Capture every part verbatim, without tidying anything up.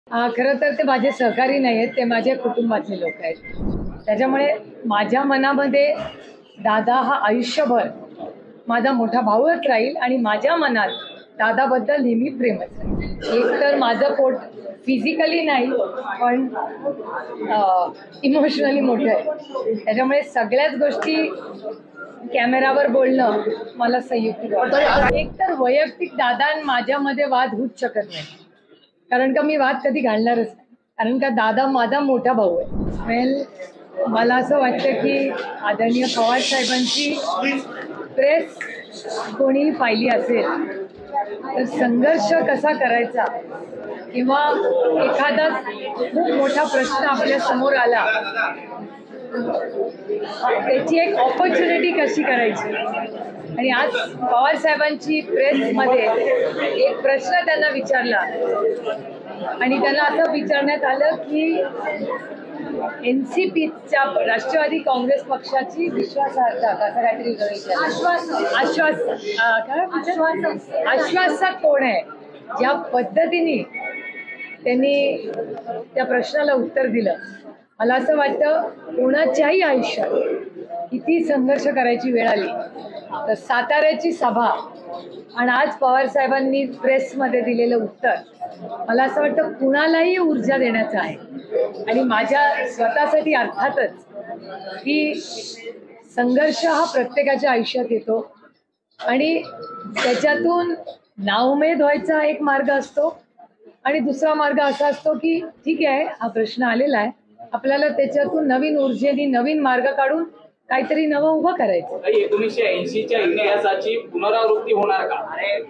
हा, खरं तर ते माझे सहकारी नाही आहेत, ते माझ्या कुटुंबातले लोक आहेत. त्याच्यामुळे माझ्या मनामध्ये दादा हा आयुष्यभर माझा मोठा भाऊच राहील आणि माझ्या मनात दादाबद्दल नेहमी प्रेमच आहे. एक तर माझं पोट फिजिकली नाही पण इमोशनली मोठं आहे. त्याच्यामुळे सगळ्याच गोष्टी कॅमेरावर बोलणं मला संयुक्त वाटतं. एक तर वैयक्तिक दादा आणि माझ्यामध्ये वाद होऊच शकत नाही, कारण का मी वाद कधी घालणारच नाही, कारण का दादा माझा मोठा भाऊ आहे. वेल, मला असं वाटतं की आदरणीय पवार साहेबांची प्रेस कोणीही पाहिली असेल तर संघर्ष कसा करायचा किंवा एखादा खूप मोठा प्रश्न आपल्या समोर आला त्याची एक ऑपॉर्च्युनिटी कशी करायची. आणि आज पवार साहेबांची प्रेसमध्ये एक प्रश्न त्यांना विचारला आणि त्यांना असं विचारण्यात आलं की एन सी पीच्या राष्ट्रवादी काँग्रेस पक्षाची विश्वासार्हता असं काहीतरी विचारलं. आश्वास आश्वासक कोण आहे. ज्या पद्धतीने त्यांनी त्या प्रश्नाला उत्तर दिलं, मला असं वाटतं कोणाच्याही आयुष्यात किती संघर्ष करायची वेळ आली तर साताऱ्याची सभा आणि आज पवार साहेबांनी प्रेसमध्ये दिलेलं उत्तर मला असं वाटतं कुणालाही ऊर्जा देण्याचं आहे. आणि माझ्या स्वतःसाठी अर्थातच की संघर्ष हा प्रत्येकाच्या आयुष्यात येतो आणि त्याच्यातून नाउमेद व्हायचा एक मार्ग असतो आणि दुसरा मार्ग असा असतो की ठीक आहे, हा प्रश्न आलेला आहे, आपल्याला त्याच्यातून नवीन ऊर्जेने नवीन मार्ग काढून काहीतरी नवं उभं करायचं. एकोणीसशे ऐंशीच्या इतिहासाची पुनरावृत्ती होणार का?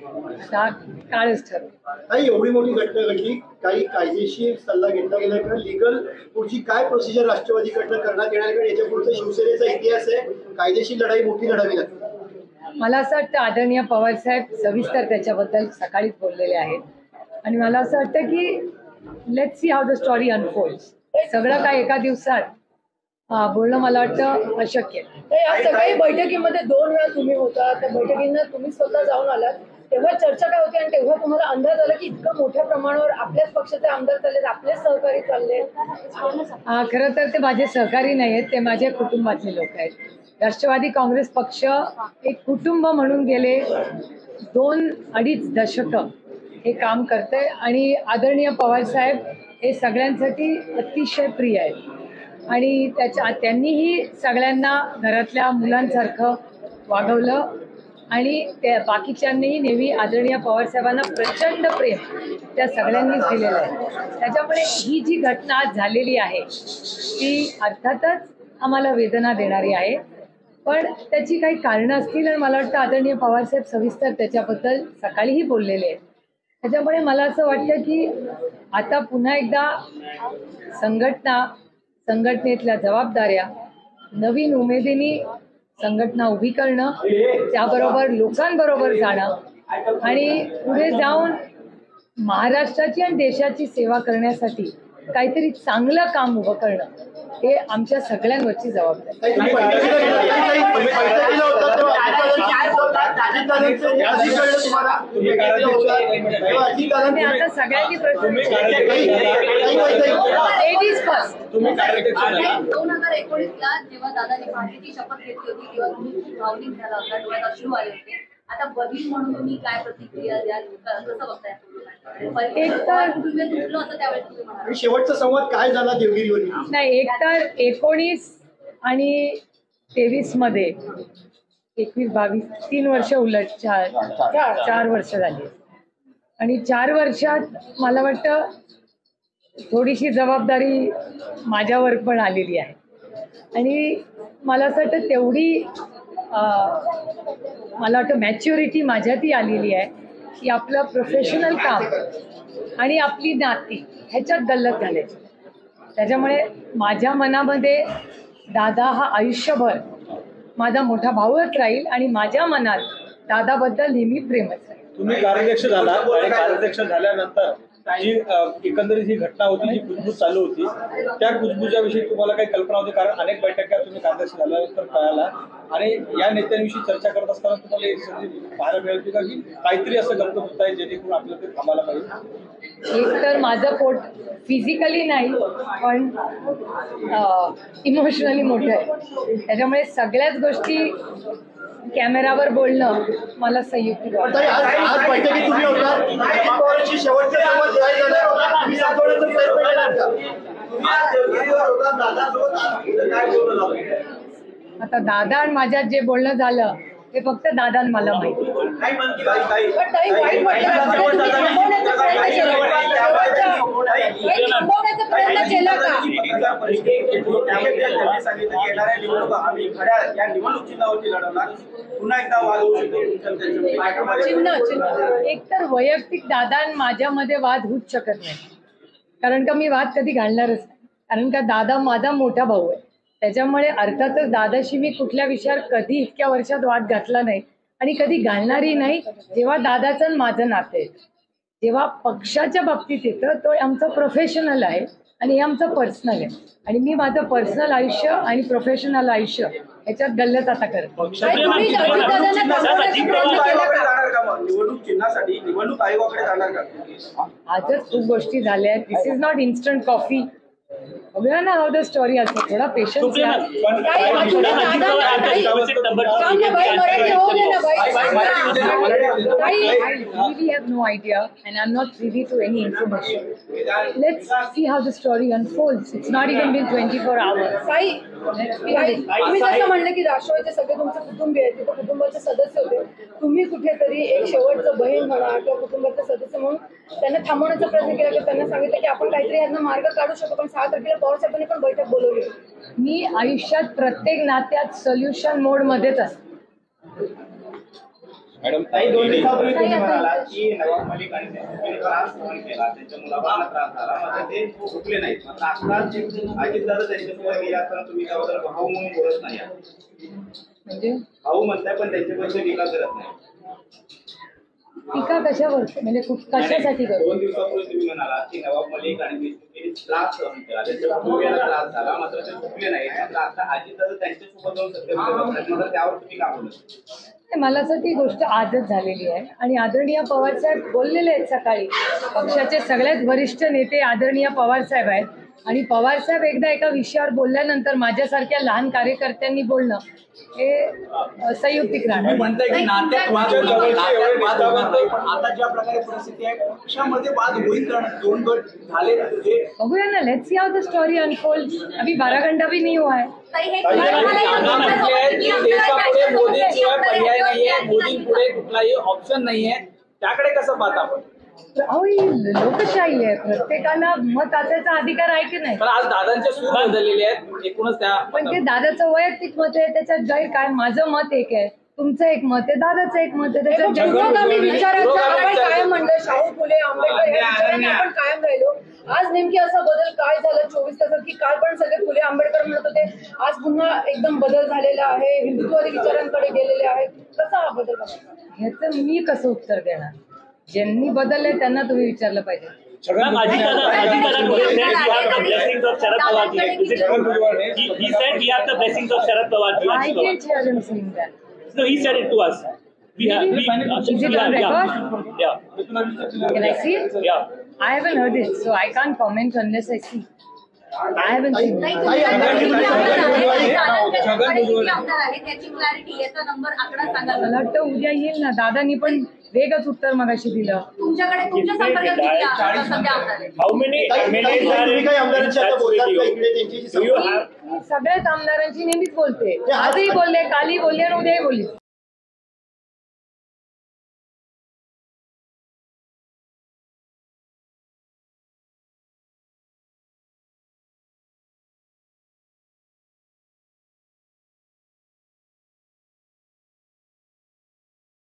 काळच ठरव. काही एवढी मोठी घटना घडली, काही कायदेशीर सल्ला घेतला गेला किंवा लिगल पुढची काय प्रोसिजर राष्ट्रवादीकडनं करण्यात येणार आहे, याच्या पुढचा शिवसेनेचा इतिहास आहे, कायदेशीर लढाई मोठी लढावी लागते. मला असं वाटतं आदरणीय पवार साहेब सविस्तर त्याच्याबद्दल सकाळीच बोललेले आहेत आणि मला असं वाटतं की let's see how the story unfolds. सगळं काय एका दिवसात बोलणं मला वाटतं अशक्य. या सगळ्या बैठकीमध्ये दोन वेळा तुम्ही होता, त्या बैठकींना तुम्ही स्वतः जाऊन आलात, तेव्हा चर्चा काय होती आणि तेव्हा तुम्हाला अंदाज आला की इतकं मोठ्या प्रमाणावर आपल्याच पक्षाचे आमदार चाललेत, आपलेच सहकारी चालले? खरं तर ते माझे सहकारी नाही आहेत, ते माझ्या कुटुंबातले लोक आहेत. राष्ट्रवादी काँग्रेस पक्ष एक कुटुंब म्हणून गेले दोन अडीच दशकं हे काम करते आणि आदरणीय पवार साहेब हे सगळ्यांसाठी अतिशय प्रिय आहेत आणि त्याच्या त्यांनीही सगळ्यांना घरातल्या मुलांसारखं वागवलं आणि त्या बाकीच्यांनीही नेहमी आदरणीय पवार साहेबांना प्रचंड प्रेम त्या सगळ्यांनीच दिलेलं आहे. त्याच्यामुळे ही जी घटना आज झालेली आहे ती अर्थातच आम्हाला वेदना देणारी आहे, पण त्याची काही कारणं असतील आणि मला वाटतं आदरणीय पवार साहेब सविस्तर त्याच्याबद्दल सकाळीही बोललेले आहेत. त्याच्यामुळे मला असं वाटतं की आता पुन्हा एकदा संघटना, संघटनेतल्या जबाबदाऱ्या, नवीन उमेदीने संघटना उभी करणं, त्याबरोबर लोकांबरोबर जाणं आणि पुढे जाऊन महाराष्ट्राची आणि देशाची सेवा करण्यासाठी काहीतरी चांगलं काम उभं करणं हे आमच्या सगळ्यांवरची जबाबदारी. आता सगळ्यांनी लेडीज फर्स्ट. दोन हजार एकोणीस ला जेव्हा दादांनी पार्टीची शपथ घेतली होती तेव्हा तुम्ही भावनिक झाला होता, डोळ्यात अश्रू आले होते. आता बहीण म्हणून तुम्ही काय प्रतिक्रिया द्याल, कसं बघताय? एक तर तुटलं होतं त्यावेळेस तुम्ही म्हणाल शेवटचा संवाद काय झाला देवगिरीवर? नाही, एक तर एकोणीस आणि तेवीस मध्ये एकवीस बावीस तीन वर्ष उलट चार चार वर्ष झाली आणि चार वर्षात मला वाटतं थोडीशी जबाबदारी माझ्यावर पण आलेली आहे आणि मला असं वाटतं तेवढी मला वाटतं मॅच्युरिटी माझ्यातही आलेली आहे की आपलं प्रोफेशनल काम आणि आपली नाती ह्याच्यात गल्लत घालायची. त्याच्यामुळे माझ्या मनामध्ये दादा हा आयुष्यभर माझा मोठा भाऊच राहील आणि माझ्या मनात दादाबद्दल नेहमी प्रेमच आहे. तुम्ही कार्याध्यक्ष झाला आणि कार्याध्यक्ष झाल्यानंतर जी अ, एकंदरीत ही घटना होती, जी कुजबूज चालू होती, त्या कुजबुजाविषयी तुम्हाला काही कल्पना होती? कारण अनेक बैठका तुम्ही काँग्रेस झाल्यानंतर कळाला आणि या नेत्यांविषयी चर्चा करत असताना तुम्हाला एक संधी पाहायला मिळते का की काहीतरी असं गप्प होत आहे जेणेकरून आपल्याला ते थांबायला पाहिजे? एक तर माझं पोट फिजिकली नाही पण इमोशनली मोठं आहे, त्याच्यामुळे सगळ्याच गोष्टी कॅमेरावर बोलणं मला संयुक्त पण ताई, आज आज बैठकीत तुम्ही होता अजित पवारांशी शेवटचा संवाद जाहीर झाला होता. तुम्ही सातवण्याचा प्रयत्न केला का? आज देवगिरीवर होता दादासोबत, आज इथं काय बोलणं झालं? आता दादा आणि माझ्यात जे बोलणं झालं ते फक्त दादा आणि मला माहिती. काय म्हणते ताई, ताई? पण ताई वाईट वाटलं तुम्ही थांबवण्याचा प्रयत्न केला का? वाईट थांबवण्याचा प्रयत्न केला का? त्यांनी सांगितलं की येणाऱ्या निवडणुका आम्ही खऱ्या या निवडणूक चिन्हावरती लढवणार, पुन्हा एकदा वाद होऊ शकतो. चिन्ह चिन्ह एक तर वैयक्तिक दादा आणि माझ्यामध्ये वाद होऊच शकत नाही, कारण का मी वाद कधी घालणारच नाही, कारण का दादा माझा मोठा भाऊ आहे. त्याच्यामुळे अर्थातच दादाशी मी कुठल्या विषयावर कधी इतक्या वर्षात वाद घातला नाही आणि कधी घालणारही नाही. जेव्हा दादाचं आणि माझं नातं येतं, जेव्हा पक्षाच्या बाबतीत येतं तो आमचं प्रोफेशनल आहे आणि हे आमचं पर्सनल आहे आणि मी माझं पर्सनल आयुष्य आणि प्रोफेशनल आयुष्य याच्यात गल्लत आता करते. ताई, तुम्ही अजितदादांना थांबवण्याचा प्रयत्न केला का? जाणार का मग निवडणूक चिन्हासाठी निवडणूक आयोगाकडे जाणार का? आजच खूप गोष्टी झाल्या आहेत. This is not instant coffee. बघूया ना हाऊ द स्टोरी असतो. थोडा पेशन्स घ्या. ताई, अजून दादांना ताई, थांब ना बाई, मराठी होऊ दे ना बाई. ताई, I really have no idea and I'm not privy to any information. Let's see how the story unfolds. It's not even been twenty-four hours. ताई, Let's see how ताई, it- तुम्ही जसं म्हणलं की राष्ट्रवादीचे सगळे तुमचे कुटुंबीय आहेत, तिथे कुटुंबाचे सदस्य होते, तुम्ही कुठेतरी एक शेवटचं बहीण म्हणा किंवा कुटुंबाचे सदस्य म्हणून त्यांना थांबवण्याचा प्रयत्न केला की त्यांना सांगितलं की आपण काहीतरी यांना मार्ग काढू शकतो, पण सहा तारखेला पवार साहेबांनी पण बैठक बोलवली. मी आयुष्यात प्रत्येक नात्यात सोल्युशन मोड मध्येच असते. मॅडम, काही दोन दिवसापूर्वी तुम्ही ताई, आता- म्हणाला की नवाब मलिक आणि त्यांनी त्रास सहन केला, त्यांच्या मुलाबाळांना त्रास झाला, मात्र ते झुकले नाहीत. मात्र आता अजितदादा त्यांच्यासोबत गेले असताना तुम्ही त्याबद्दल भाऊ म्हणून बोलत नाही आहात. म्हणजे भाऊ म्हणताय पण त्यांच्याबद्दल टीका करत नाही. टीका कशावर, म्हणजे कुठ- कशासाठी करू? दोन दिवसापूर्वी तुम्ही म्हणाला की नवाब मलिक आणि देशमुख त्रास सहन केला, त्यांच्या कुटुंबियाला त्रास झाला, मात्र ते झुकले नाही. मात्र आता अजितदादा त्यांच्यासोबत जाऊन सत्तेमध्ये बसतात, मात्र त्यावर तुम्ही का बोलत? मला असं ती गोष्ट आजच झालेली आहे आणि आदरणीय पवारसाहेब बोललेले आहेत सकाळी. पक्षाचे सगळ्यात वरिष्ठ नेते आदरणीय पवारसाहेब आहेत आणि पवारसाहेब एकदा एका विषयावर बोलल्यानंतर माझ्यासारख्या लहान कार्यकर्त्यांनी बोलणं हे अ, संयुक्तिक राहणार. म्हणताय की नात्यात वाद होणार नाही, नात्यात वाद होणार नाही, पण आता ज्या प्रकारे परिस्थिती आहे पक्षामध्ये वाद होईल, कारण दोन गट झाले हे बघूया ना, let's see how the story unfold. अभी बारह घंटा भी नहीं हुआ है. ताई, हे दादा म्हटले की देशापुढे मोदींशिवाय पर्याय नाहीये, मोदींपुढे कुठलाही ऑप्शन नाहीये, त्याकडे कसं पाहता आपण? अहो ही लोकशाही आहे, प्रत्येकाला मत असायचा अधिकार आहे की नाही. पण आज दादांचे सूर बदललेले आहेत, एकूणच त्या पण ते दादाचं वैयक्तिक मत आहे, त्याच्यात गैर काय. माझं मत एक आहे, तुमचं एक मत आहे, दादाचं एक मत आहे, त्याच्यात गैर- पुरोगामी विचारांचा आपण कायम म्हणलं, शाहू फुले आंबेडकर या विचारांनी आपण कायम राहिलो. आज नेमकी असा बदल काय झाला चोवीस तासात की काल पण सगळे फुले आंबेडकर म्हणत होते, आज पुन्हा एकदम बदल झालेला आहे, हिंदुत्ववादी विचारांकडे गेलेले आहेत. कसा हा बदल बघायचा? ह्याचं मी कसं उत्तर देणार? ज्यांनी बदललंय त्यांना तुम्ही विचारलं पाहिजे. Ma'am, Ajitdada, Ajitdada today said we have the blessings of Sharad Pawar ji. Is it true? He, he said we have the blessings of Sharad Pawar ji. I Ajit Pawar. did hear him saying that. No, he said it to us. We have. We, Is it on yeah, record? yeah, yeah, Can I see it? yeah. I haven't heard it, so I can't comment unless I see. I haven't seen ताई, it. तुमच्याकडे किती आमदार आहेत? दादांकडे छगन किती भुजबळ. आमदार आहेत त्याची clarity, याचा नंबर आकडा सांगा. मला वाटतं उद्या येईल ना. दादानी पण वेगच उत्तर मगाशी दिलं. तुमच्याकडे तुमच्या संपर्कात किती आ- सध्या आमदार आहेत? How many ताई, M L ताई, As are तुम्ही in काही आमदारांशी आता that बोललात का studio? इकडे त्यांची जी Do you संपर्क- have? मी सगळ्याच आमदारांची नेहमीच बोलते. आजही बोलले, कालही बोलले आणि उद्याही बोलले.